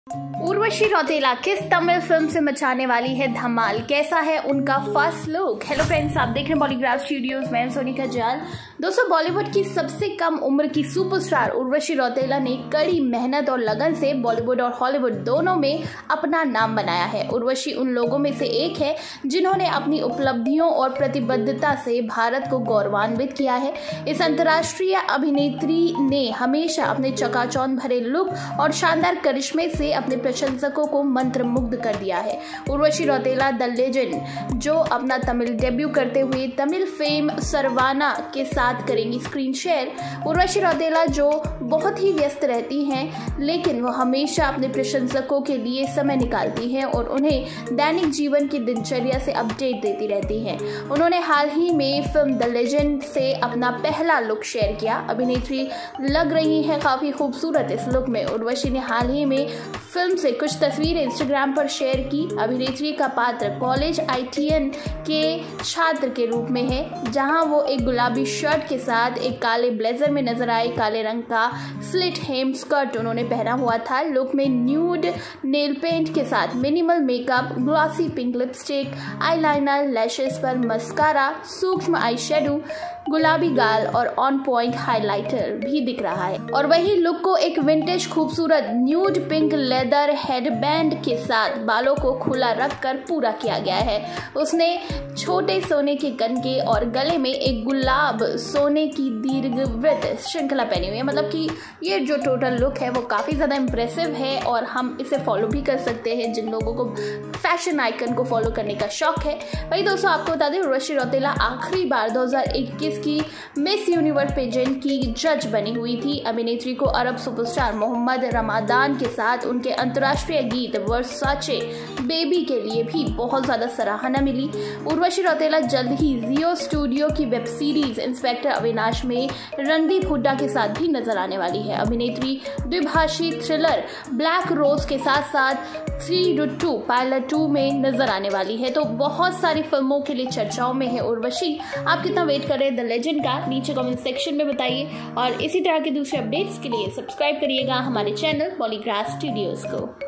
उर्वशी रौतेला किस तमिल फिल्म से मचाने वाली है धमाल, कैसा है उनका फर्स्ट लुक। हेलो फ्रेंड्स, आप देख रहे हैं बॉलीग्राफ स्टूडियोज, मैं सोनिका जाल। दोस्तों, बॉलीवुड की सबसे कम उम्र की सुपरस्टार उर्वशी रौतेला ने कड़ी मेहनत और लगन से बॉलीवुड और हॉलीवुड दोनों में अपना नाम बनाया है। उर्वशी उन लोगों में से एक है जिन्होंने अपनी उपलब्धियों और प्रतिबद्धता से भारत को गौरवान्वित किया है। इस अंतर्राष्ट्रीय अभिनेत्री ने हमेशा अपने चकाचौंध भरे लुक और शानदार करिश्मे से अपने प्रशंसकों को मंत्रमुग्ध कर दिया है। उर्वशी रौतेला द लेजेंड, जो अपना तमिल डेब्यू करते हुए तमिल फेम सरवाना के साथ करेंगी स्क्रीन शेयर। उर्वशी रौतेला जो बहुत ही व्यस्त रहती हैं, लेकिन वो हमेशा अपने प्रशंसकों के लिए समय निकालती हैं और उन्हें दैनिक जीवन की दिनचर्या से अपडेट देती रहती हैं। उन्होंने हाल ही में फिल्म द लेजेंड से अपना पहला लुक शेयर किया। अभिनेत्री लग रही है काफी खूबसूरत इस लुक में। उर्वशी ने हाल ही में फिल्म से कुछ तस्वीरें इंस्टाग्राम पर शेयर की। अभिनेत्री का पात्र कॉलेज ITN के छात्र के रूप में है, जहां वो एक गुलाबी शर्ट के साथ एक काले ब्लेजर में नजर आए। काले रंग का स्लिट हेम स्कर्ट उन्होंने पहना हुआ था। लुक में न्यूड नेल पेंट के साथ minimal makeup, glossy pink lipstick, eyeliner, lashes पर मस्कारा, सूक्ष्म आई शेडो, गुलाबी गाल और ऑन पॉइंट हाइलाइटर भी दिख रहा है। और वही लुक को एक विंटेज खूबसूरत न्यूड पिंक लेदर हेडबैंड के साथ बालों को खुला रखकर पूरा किया गया है। उसने छोटे सोने के गनके और गले में एक गुलाब सोने की दीर्घवृत्त श्रृंखला पहनी हुई है। मतलब कि ये जो टोटल लुक है वो काफी ज्यादा इंप्रेसिव है और हम इसे फॉलो भी कर सकते हैं जिन लोगों को फैशन आइकन को फॉलो करने का शौक है। वही दोस्तों, आपको बता दें उर्वशी रौतेला आखिरी बार 2021 की मिस यूनिवर्स पेजेंट की जज बनी हुई थी। अभिनेत्री को अरब सुपरस्टार मोहम्मद रमादान के साथ उनके अंतर्राष्ट्रीय गीत वर्साचे बेबी के लिए भी बहुत ज्यादा सराहना मिली। उर्वशी रौतेला जल्द ही जियो स्टूडियो की वेब सीरीज इंस्पेक्टर अविनाश में रणदीप हुड्डा के साथ भी नजर आने वाली है। अभिनेत्री द्विभाषी थ्रिलर ब्लैक रोज के साथ साथ 3-2 पायलट 2 में नजर आने वाली है। तो बहुत सारी फिल्मों के लिए चर्चाओं में है उर्वशी। आप कितना वेट कर रहे हैं द लेजेंड का, नीचे कमेंट सेक्शन में बताइए और इसी तरह के दूसरे अपडेट्स के लिए सब्सक्राइब करिएगा हमारे चैनल बॉलीग्राफ स्टूडियोज को।